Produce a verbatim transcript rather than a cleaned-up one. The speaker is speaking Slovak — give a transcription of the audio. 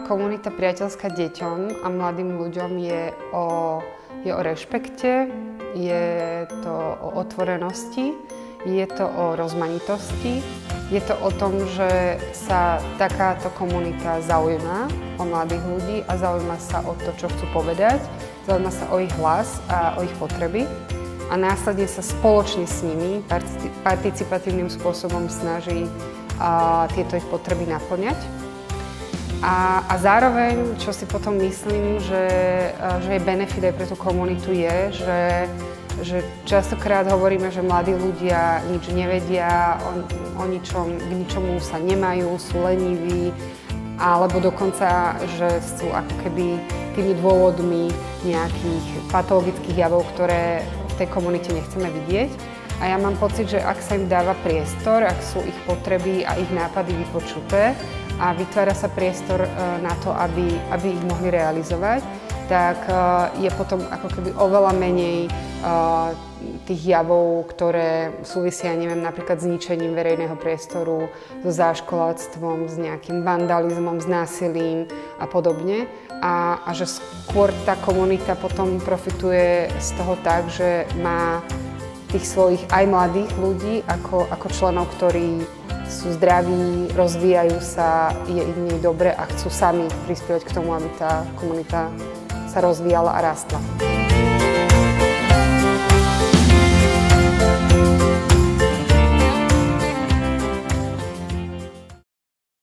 komunita priateľská deťom a mladým ľuďom je o, je o rešpekte, je to o otvorenosti, je to o rozmanitosti, je to o tom, že sa takáto komunita zaujíma o mladých ľudí a zaujíma sa o to, čo chcú povedať, zaujíma sa o ich hlas a o ich potreby a následne sa spoločne s nimi participatívnym spôsobom snaží a, tieto ich potreby naplňať. A, a zároveň, čo si potom myslím, že, že je benefit aj pre tú komunitu je, že, že častokrát hovoríme, že mladí ľudia nič nevedia, o, o ničom, k ničomu sa nemajú, sú leniví, alebo dokonca, že sú ako keby tými dôvodmi nejakých patologických javov, ktoré v tej komunite nechceme vidieť. A ja mám pocit, že ak sa im dáva priestor, ak sú ich potreby a ich nápady vypočuté, a vytvára sa priestor na to, aby, aby ich mohli realizovať, tak je potom ako keby oveľa menej tých javov, ktoré súvisia, neviem, napríklad s ničením verejného priestoru, so záškoláctvom, s nejakým vandalizmom, s násilím a podobne. A, a že skôr tá komunita potom profituje z toho tak, že má tých svojich aj mladých ľudí ako, ako členov, ktorí sú zdraví, rozvíjajú sa, je im nej dobre a chcú sami prispievať k tomu, aby tá komunita sa rozvíjala a rástla.